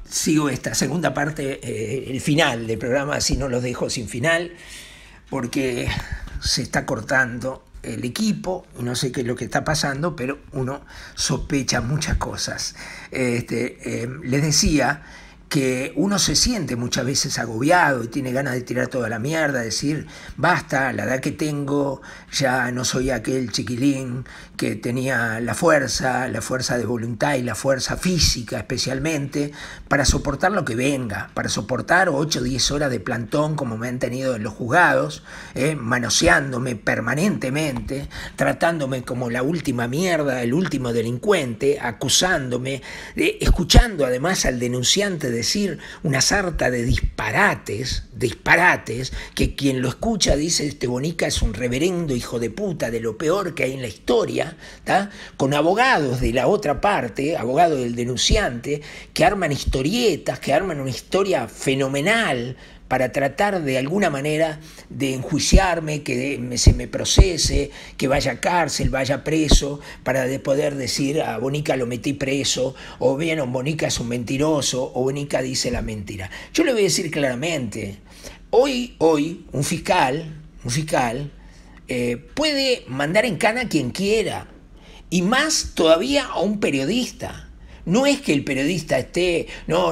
sigo esta segunda parte, el final del programa, así no los dejo sin final, porque se está cortando el equipo, no sé qué es lo que está pasando, pero uno sospecha muchas cosas. Les decía que uno se siente muchas veces agobiado y tiene ganas de tirar toda la mierda, decir, basta, la edad que tengo, ya no soy aquel chiquilín que tenía la fuerza de voluntad y la fuerza física especialmente, para soportar lo que venga, para soportar 8 o 10 horas de plantón como me han tenido en los juzgados, manoseándome permanentemente, tratándome como la última mierda, el último delincuente, acusándome, escuchando además al denunciante decir una sarta de disparates, que quien lo escucha dice, este Bonica es un reverendo hijo de puta, de lo peor que hay en la historia, ¿tá? Con abogados de la otra parte, abogados del denunciante, que arman historietas, que arman una historia fenomenal para tratar de alguna manera de enjuiciarme, que se me procese, que vaya a cárcel, vaya preso, para poder decir a Bonica lo metí preso, o bien Bonica es un mentiroso, o Bonica dice la mentira. Yo le voy a decir claramente, hoy un fiscal puede mandar en cana a quien quiera, y más todavía a un periodista. No es que el periodista esté,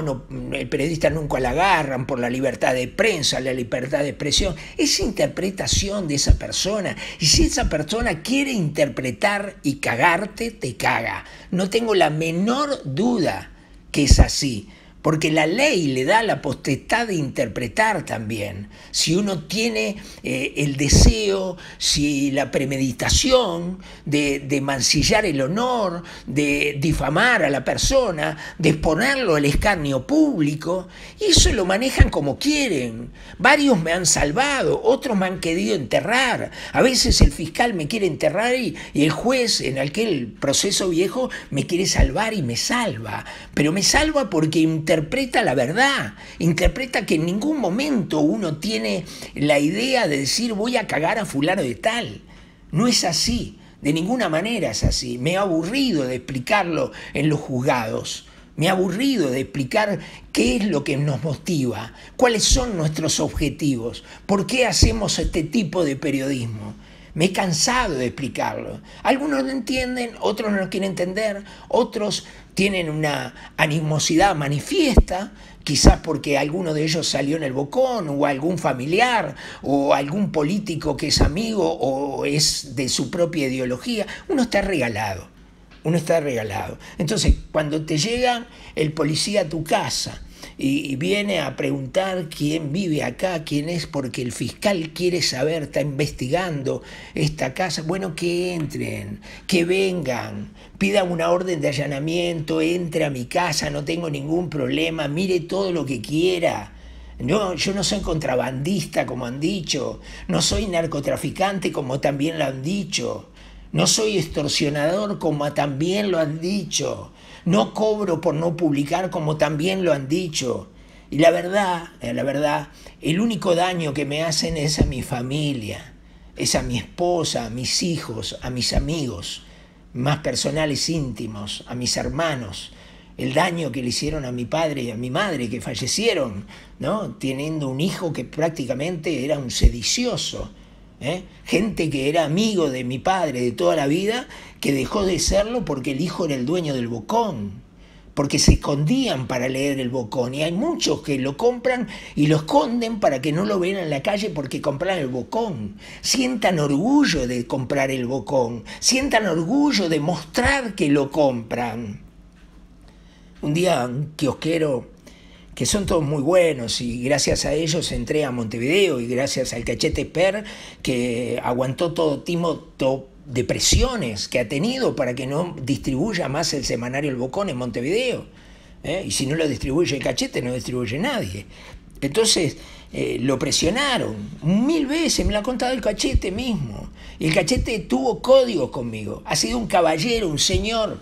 el periodista nunca la agarran por la libertad de prensa, la libertad de expresión, es interpretación de esa persona, y si esa persona quiere interpretar y cagarte, te caga. No tengo la menor duda que es así, porque la ley le da la potestad de interpretar también. Si uno tiene el deseo, si la premeditación de mancillar el honor, de difamar a la persona, de exponerlo al escarnio público, eso lo manejan como quieren. Varios me han salvado, otros me han querido enterrar. A veces el fiscal me quiere enterrar y el juez en aquel proceso viejo me quiere salvar y me salva. Pero me salva porque interpreta la verdad, interpreta que en ningún momento uno tiene la idea de decir voy a cagar a fulano de tal. No es así, de ninguna manera es así. Me he aburrido de explicarlo en los juzgados, me he aburrido de explicar qué es lo que nos motiva, cuáles son nuestros objetivos, por qué hacemos este tipo de periodismo. Me he cansado de explicarlo. Algunos lo entienden, otros no lo quieren entender, otros tienen una animosidad manifiesta, quizás porque alguno de ellos salió en el Bocón, o algún familiar, o algún político que es amigo o es de su propia ideología. Uno está regalado. Entonces, cuando te llega el policía a tu casa y viene a preguntar quién vive acá, quién es, porque el fiscal quiere saber, está investigando esta casa, bueno, que entren, que vengan, pidan una orden de allanamiento, entre a mi casa, no tengo ningún problema, mire todo lo que quiera. No, yo no soy contrabandista, como han dicho, no soy narcotraficante, como también lo han dicho, no soy extorsionador, como también lo han dicho, no cobro por no publicar, como también lo han dicho. Y la verdad, el único daño que me hacen es a mi familia, es a mi esposa, a mis hijos, a mis amigos más personales, íntimos, a mis hermanos. El daño que le hicieron a mi padre y a mi madre, que fallecieron, ¿no? Teniendo un hijo que prácticamente era un sedicioso. Gente que era amigo de mi padre de toda la vida, que dejó de serlo porque el hijo era el dueño del Bocón, porque se escondían para leer el Bocón, y hay muchos que lo compran y lo esconden para que no lo vean en la calle porque compran el Bocón. Sientan orgullo de comprar el Bocón, sientan orgullo de mostrar que lo compran. Un día un kiosquero, que son todos muy buenos, y gracias a ellos entré a Montevideo, y gracias al Cachete Per, que aguantó todo tipo de presiones que ha tenido para que no distribuya más el semanario El Bocón en Montevideo. Y si no lo distribuye el Cachete, no distribuye nadie. Entonces lo presionaron 1000 veces, me lo ha contado el Cachete mismo. Y el Cachete tuvo códigos conmigo, ha sido un caballero, un señor.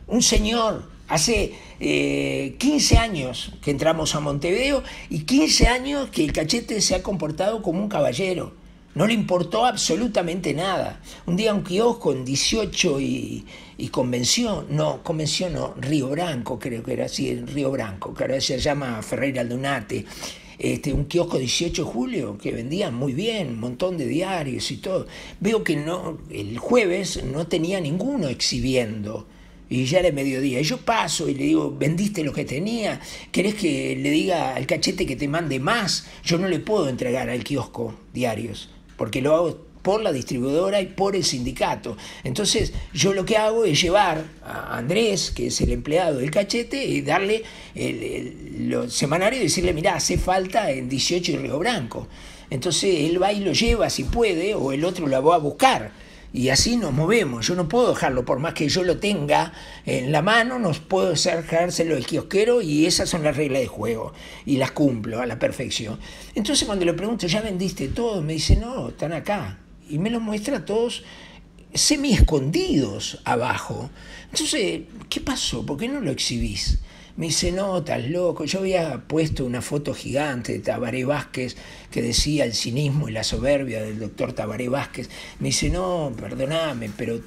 Hace 15 años que entramos a Montevideo, y 15 años que el Cachete se ha comportado como un caballero. No le importó absolutamente nada. Un día un kiosco en 18 y Convención, no, Río Branco, creo que era así, en Río Branco, que ahora se llama Ferreira Aldunate, un kiosco 18 de julio que vendía muy bien, un montón de diarios y todo. Veo que no, el jueves no tenía ninguno exhibiendo. Y ya era mediodía. Y yo paso y le digo, ¿vendiste lo que tenía? ¿Querés que le diga al cachete que te mande más? Yo no le puedo entregar al kiosco diarios, porque lo hago por la distribuidora y por el sindicato. Entonces yo lo que hago es llevar a Andrés, que es el empleado del cachete, y darle los semanarios y decirle, mirá, hace falta en 18 y Río Branco. Entonces él va y lo lleva si puede, o el otro lo va a buscar. Y así nos movemos. Yo no puedo dejarlo, por más que yo lo tenga en la mano, no puedo dejárselo al kiosquero, y esas son las reglas de juego y las cumplo a la perfección. Entonces cuando le pregunto, ¿ya vendiste todo? Me dice, no, están acá. Y me los muestra todos semi escondidos abajo. Entonces, ¿qué pasó? ¿Por qué no lo exhibís? Me dice, no, estás loco. Yo había puesto una foto gigante de Tabaré Vázquez que decía el cinismo y la soberbia del doctor Tabaré Vázquez. Me dice, no, perdóname, pero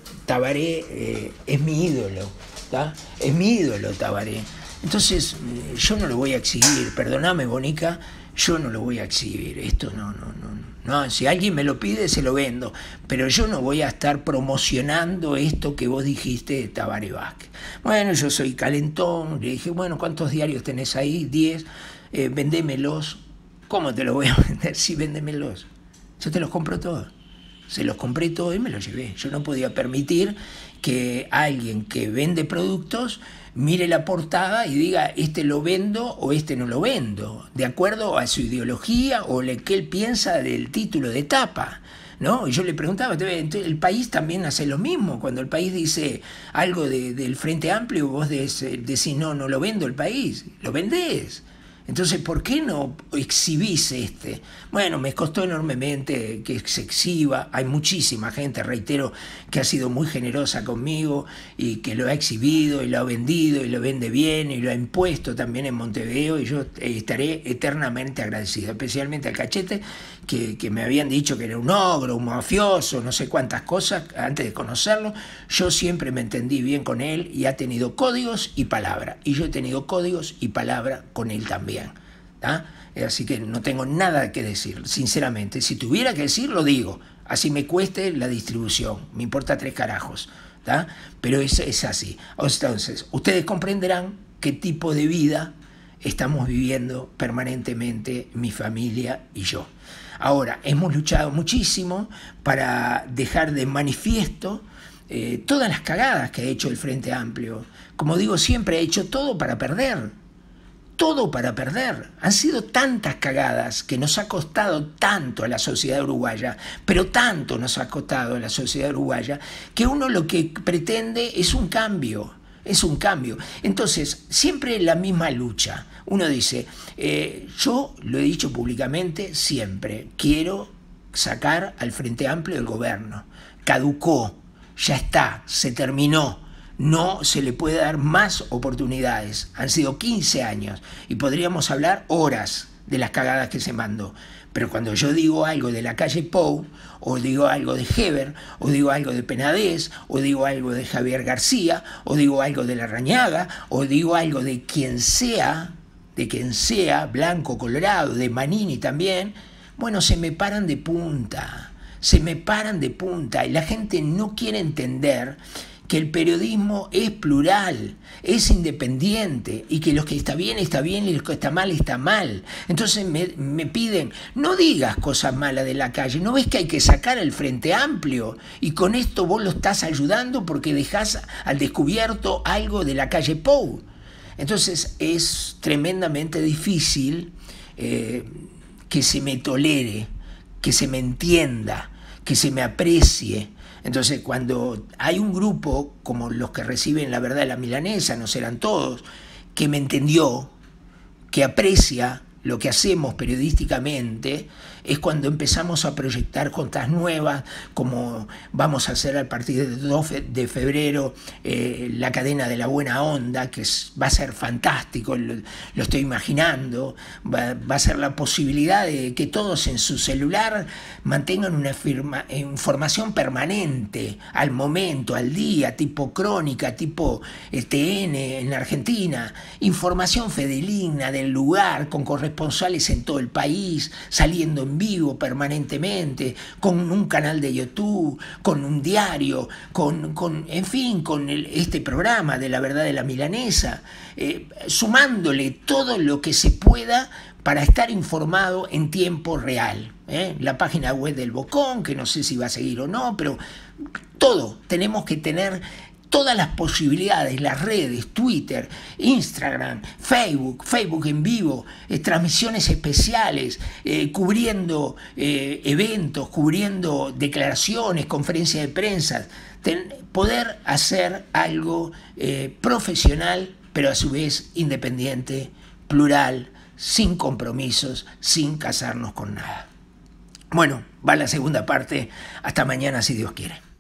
Tabaré es mi ídolo, ¿tá? Es mi ídolo Tabaré. Entonces, yo no lo voy a exhibir. Perdóname, Bonica, yo no lo voy a exhibir. Esto no. No, si alguien me lo pide, se lo vendo, pero yo no voy a estar promocionando esto que vos dijiste de Tabaré Vázquez. Bueno, yo soy calentón, le dije, bueno, ¿cuántos diarios tenés ahí? 10, vendémelos. ¿Cómo te los voy a vender? Sí, véndemelos. Yo te los compro todos. Se los compré todos y me los llevé. Yo no podía permitir que alguien que vende productos mire la portada y diga, este lo vendo o este no lo vendo, de acuerdo a su ideología o lo que él piensa del título de tapa, ¿no? Y yo le preguntaba, el país también hace lo mismo. Cuando el país dice algo del Frente Amplio, vos decís, no lo vendo el país, lo vendés. Entonces, ¿por qué no exhibís este? Bueno, me costó enormemente que se exhiba. Hay muchísima gente, reitero, que ha sido muy generosa conmigo y que lo ha exhibido y lo ha vendido y lo vende bien y lo ha impuesto también en Montevideo, y yo estaré eternamente agradecido, especialmente al cachete, que me habían dicho que era un ogro, un mafioso, no sé cuántas cosas antes de conocerlo. Yo siempre me entendí bien con él y ha tenido códigos y palabra, y yo he tenido códigos y palabra con él también. ¿Ah? Así que no tengo nada que decir, sinceramente. Si tuviera que decir, lo digo, así me cueste la distribución, me importa 3 carajos, ¿tá? Pero es así. Entonces, ustedes comprenderán qué tipo de vida estamos viviendo permanentemente mi familia y yo. Ahora, hemos luchado muchísimo para dejar de manifiesto todas las cagadas que ha hecho el Frente Amplio. Como digo siempre, ha hecho todo para perder. Todo para perder. Han sido tantas cagadas que nos ha costado tanto a la sociedad uruguaya, pero tanto nos ha costado a la sociedad uruguaya, que uno lo que pretende es un cambio. Es un cambio. Entonces, siempre la misma lucha. Uno dice, yo lo he dicho públicamente siempre, quiero sacar al Frente Amplio del gobierno. Caducó, ya está, se terminó. No se le puede dar más oportunidades. Han sido 15 años y podríamos hablar horas de las cagadas que se mandó. Pero cuando yo digo algo de la calle Pou, o digo algo de Heber, o digo algo de Penadez, o digo algo de Javier García, o digo algo de Larrañaga, o digo algo de quien sea, Blanco, Colorado, de Manini también, bueno, se me paran de punta. Y la gente no quiere entender que el periodismo es plural, es independiente, y que lo que está bien y lo que está mal. Entonces me piden, no digas cosas malas de la calle, ¿no ves que hay que sacar al Frente Amplio? Y con esto vos lo estás ayudando porque dejás al descubierto algo de la calle Pou. Entonces es tremendamente difícil que se me tolere, que se me entienda, que se me aprecie. Entonces, cuando hay un grupo como los que reciben La Verdad de la Milanesa, no serán todos, que me entendió, que aprecia lo que hacemos periodísticamente es cuando empezamos a proyectar cosas nuevas, como vamos a hacer a partir del 2 de febrero la cadena de la buena onda, que va a ser fantástico, lo estoy imaginando, va a ser la posibilidad de que todos en su celular mantengan una información permanente, al momento, al día, tipo crónica, tipo TN en Argentina, información fidedigna del lugar, con corresponsales en todo el país, saliendo en vivo permanentemente, con un canal de YouTube, con un diario, en fin, con este programa de La Verdad de la Milanesa, sumándole todo lo que se pueda para estar informado en tiempo real. La página web del Bocón, que no sé si va a seguir o no, pero todo, tenemos que tener todas las posibilidades, las redes, Twitter, Instagram, Facebook en vivo, transmisiones especiales, cubriendo eventos, cubriendo declaraciones, conferencias de prensa, poder hacer algo profesional, pero a su vez independiente, plural, sin compromisos, sin casarnos con nada. Bueno, va la segunda parte. Hasta mañana si Dios quiere.